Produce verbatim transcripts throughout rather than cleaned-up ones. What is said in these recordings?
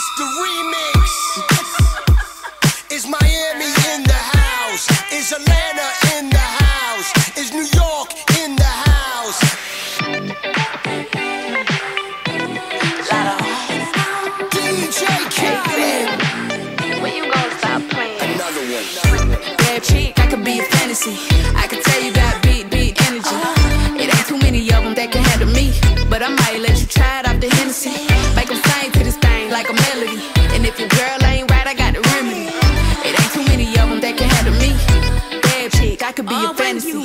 This the remix. Is Miami in the house? Is Atlanta in the house? Is New York in the house? D J Khaled. When you gonna stop playing? Another one. Bad chick, I could be a fantasy. I could tell you got big, big energy. It ain't too many of them that can handle me, but I might let you try it off the Hennessy. Make them sing to this thing like a melody. And if your girl ain't right, I got the remedy. It ain't too many of them that can handle me. Bad chick, I could be a fantasy.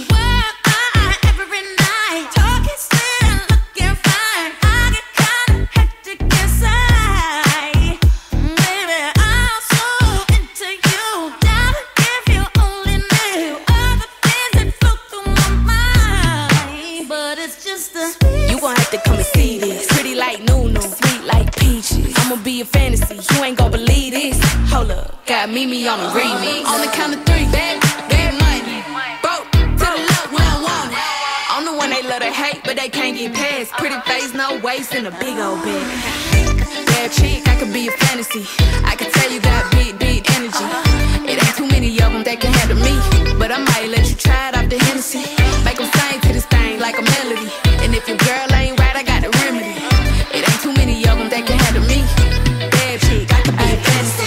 You gon' have to come and see this. Pretty like Nunu, sweet like peaches. I'ma be a fantasy, you ain't gon' believe this. Hold up, got Mimi on the remix. On the count of three, bad, bad money. Broke to the left, we don't want it. I'm the one they love to hate, but they can't get past. Pretty face, no waist, and a big old bag. Bad chick, I could be a fantasy. I could tell you got big, big energy. It ain't too many of them that can handle me, but I might let you try it off the Hennessy. Make them sing to this thing like a melody. And if your girl ain't right, I got the remedy. It ain't too many of them that can handle me. Bad chick, I could be a fantasy.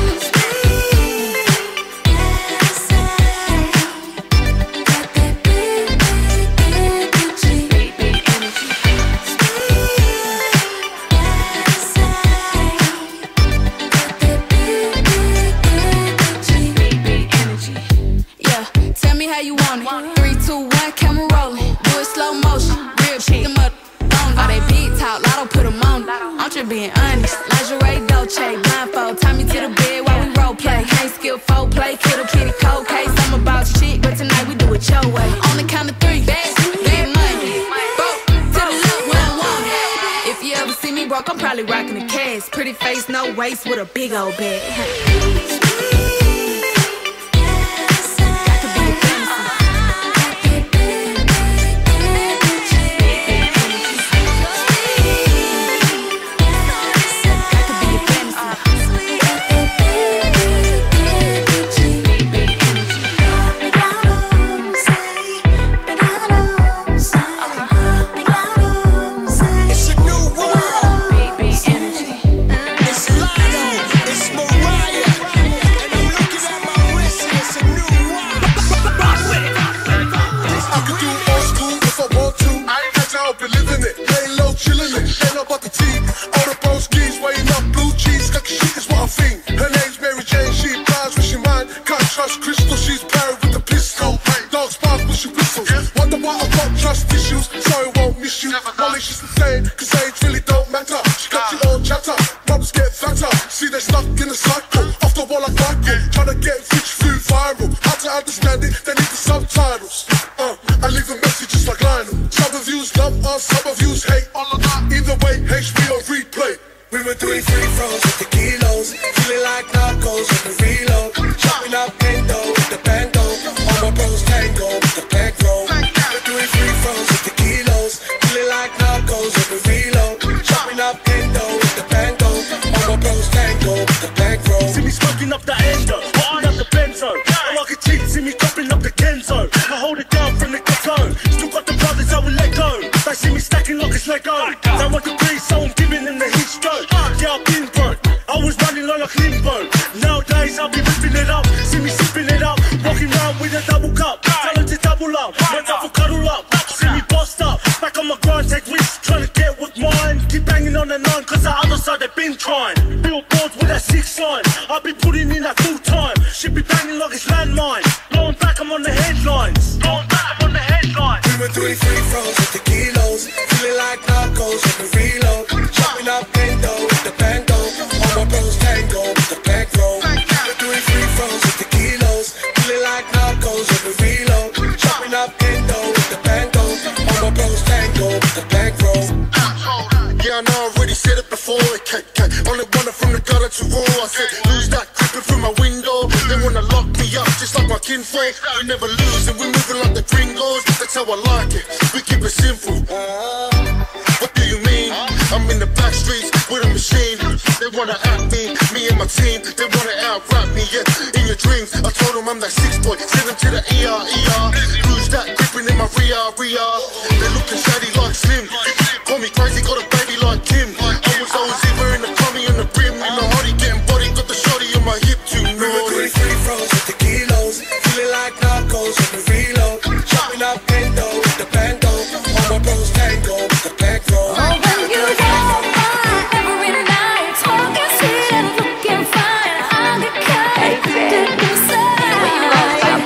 Yeah, tell me how you want it. Three, two, one, camera rolling. Do it slow motion. Real chick, them up on. All they big talk, Lotto put them on. I'm just being honest. Lingerie, Dolce, blindfold. Tie me to the bed while we role play. Ain't skill, folk play, kiddo, kitty, cold case. I'm about shit, but tonight we do it your way. On the count of three, bad, bad money. Broke to the left, we don't want it. If you ever see me broke, I'm probably rocking a cast. Pretty face, no waist, with a big old bag. kinfolk, we never lose and we moving like the gringos. That's how I like it, we keep it simple. What do you mean? I'm in the back streets with a machine. They they wanna act me. Me and my team, they wanna out-rap me, yeah. In your dreams, I told them I'm that six boy. Send them to the E R, E R. Who's that gripping in my R R, R R? They looking shady like Slim. Call me crazy, got a baby like Kim. I was always either in the tummy and the brim. In the hoodie, getting body, got the shorty on my hip too. No, doing free throws with the kilos. Feeling like narcos with the reload. Chopping up bendo with the bando. All my bros tango with the back roll. Oh, when you don't mind every night, talking sweet and looking fine, I'll get caught deep inside.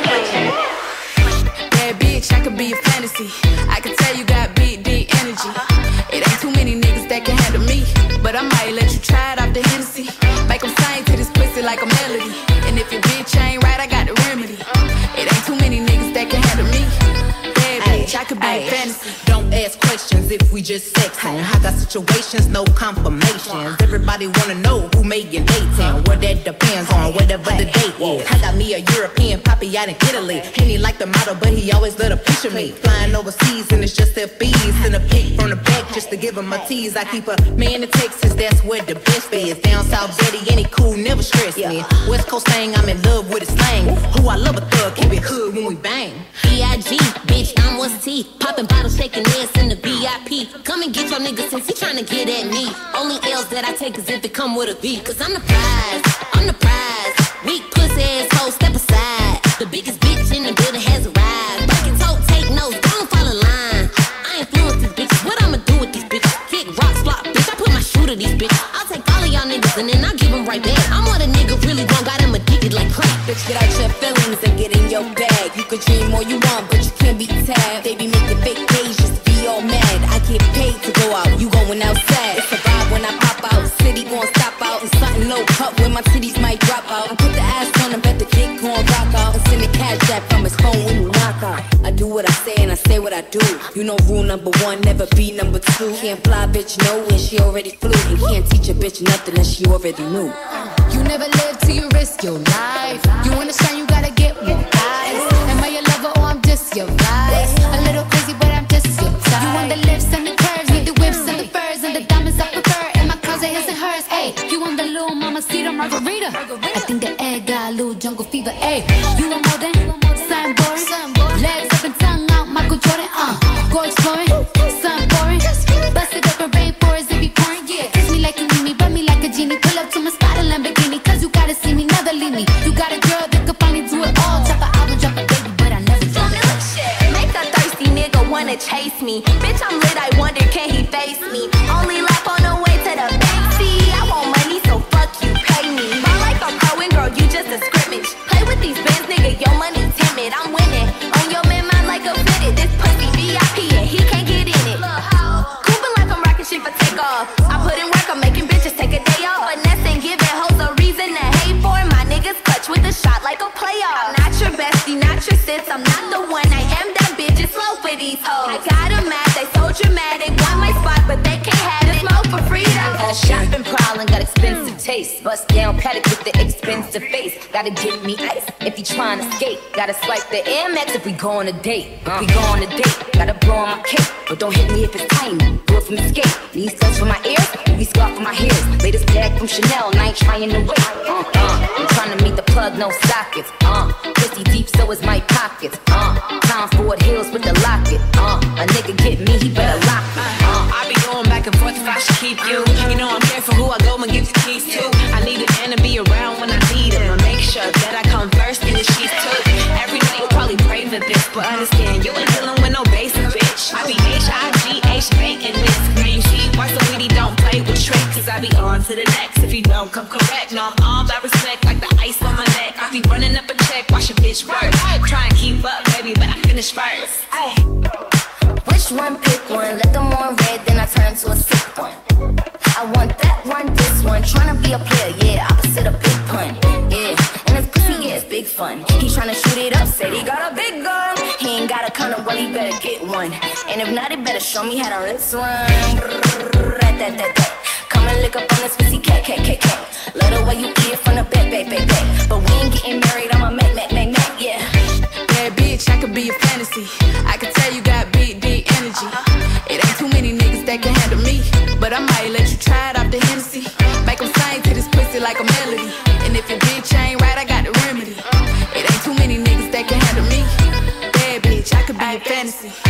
Bad bitch, I could be a fantasy. I can tell you got big, deep energy. It ain't too many niggas that can handle me, but I might let you try it off the Hennessy. Make them sing to this pussy like a melody. And if your bitch ain't right, I got the remedy. It ain't too many niggas that can handle me. Bad bitch, I could be a fantasy. Don't ask questions if we just sexing. I got situations, no confirmations. Everybody wanna know who made your dating. Well, that depends on whatever the date is. I got me a European poppy out in Italy. And he like the model, but he always let a picture me. Flying overseas and it's just their fees. Send a pic from the back just to give him a tease. I keep a man in Texas, that's where the best is. Down south, Betty, any cool, never stress me. West Coast thing, I'm in love with his slang. Who I love a thug, keep it hood when we bang. B I G, bitch, I'm what's T. Popping bottles, shaking ass in the V I P. Come and get your nigga since he tryna get at me. Only L's that I take is if it come with a V. Cause I'm the prize, I'm the prize. Weak pussy ass hoe, step aside. The biggest bitch in the building has arrived. Breaking toe, take notes, don't fall in line. I influence these bitches, what I'ma do with these bitches? Kick rocks, flop, bitch, I put my shoe to these bitches. I'll take all of y'all niggas and then I'll give them right back. I'm what a nigga really want, got him addicted like crack. Bitch, get out your feelings and get in your bag. You could dream all you want, but you can't be tagged. They be making fake pages just to be all mad. I get paid to go out, you going outside. It's a vibe when I pop out, city gon' stop out. And something low cut when my titties might drop out. I put the ass on him, bet the dick gon' rock out. And send the cash jack from his phone when you knock out. I do what I say and I say what I do. You know rule number one, never be number two. Can't fly bitch no when she already flew. And can't teach a bitch nothing that she already knew. You never live till you risk your life. You wanna shine, you gotta get more eyes. Am I your lover or I'm just your vice? A little crazy, but I'm just your type. You want the lips and the curves, need the whips and the furs and the diamonds I prefer. In my closet, his and hers. Ayy, you want the little mama cedar margarita? I think the egg got a little jungle fever. Ayy, you want more than signboard? Legs up and tongue out, Michael Jordan. Uh, go exploring, sun pouring. Bust it up and rainforest and be pouring. Yeah, kiss me like you need me, rub me like a genie. Pull up to my spot in Lamborghini, cause you gotta see me, never leave me. You got a girl that could finally do it all. Drop an album, drop a baby, but I never do it. Make a thirsty nigga wanna chase me. Bitch, I'm lit, I wonder can he face me? Only laugh on the way to the bank. See, I want money, so fuck you, pay me. Ball like a Cohen, girl, you just a scrimmage. Play with these bands, nigga, your money timid. I'm winning on your man mind like a fitted. This pussy V I P and he can't get in it. Cooping like I'm rocking shit for takeoff. I put in work, I'm making bitches take a day off. Finesse and giving hoes a reason to hate for. My niggas clutch with a shot like a playoff. I'm not your bestie, not your sis. I'm not the one, I am that bitch. It's slow for these hoes. I got them mad, they so dramatic. Want my spot, but they can't have it. Smoke for freedom. Got a shopping prowling, got expensive taste. Bust down paddock with the expensive face. Gotta give me ice if you tryna skate. Gotta swipe the Air Max if we go on a date. If we go on a date, gotta blow on my cake. But don't hit me if it's tiny. Do it from the skate. These studs for my ears, we scarf for my hairs. Latest bag from Chanel, and I ain't trying to wait. Uh, uh, I'm trying to meet the plug, no sockets. Uh, pussy deep, so is my pockets. Uh, Tom Ford Hills with the locket. Uh, a nigga get me, he better lock me. Uh, I be going back and forth if I should keep you. You know I'm here for who I go and give the keys to. I need a man to be around when I need him. I make sure that I come first in the sheets too. Every night you probably pray for this, but understand you ain't dealing with no basic bitch. I be H I G H making this green sheet. Why so weedy don't play with tricks? Cause I be on to the next if you don't come correct. No, I'm all about respect like the ice on my neck. I be running up a check, watch a bitch work. Try and keep up, baby, but I finish first. Ay. Which one, pick one. Let them on red, then I turn to a sick one. I want that one, this one. Tryna be a player, yeah, opposite a big pun. Yeah, and his pussy, yeah, it's big fun. He tryna shoot it up, said he got a big gun. He ain't got a condom, well, he better get one. And if not, he better show me how to rinse one. Come and lick up on this pussy, cat, cat, cat, cat. Love the way you eat it from the back, back, back, back. But we ain't getting married, I'm a mac, mac, mac, mac, yeah. Bad bitch, I could be a fantasy. I can tell you got big, deep energy. It ain't too many niggas that can handle me, but I might let you try it off the Hennessy. Make them sing like a melody. And if your bitch ain't right, I got the remedy. It ain't too many niggas that can handle me. Bad bitch, I could be a fantasy.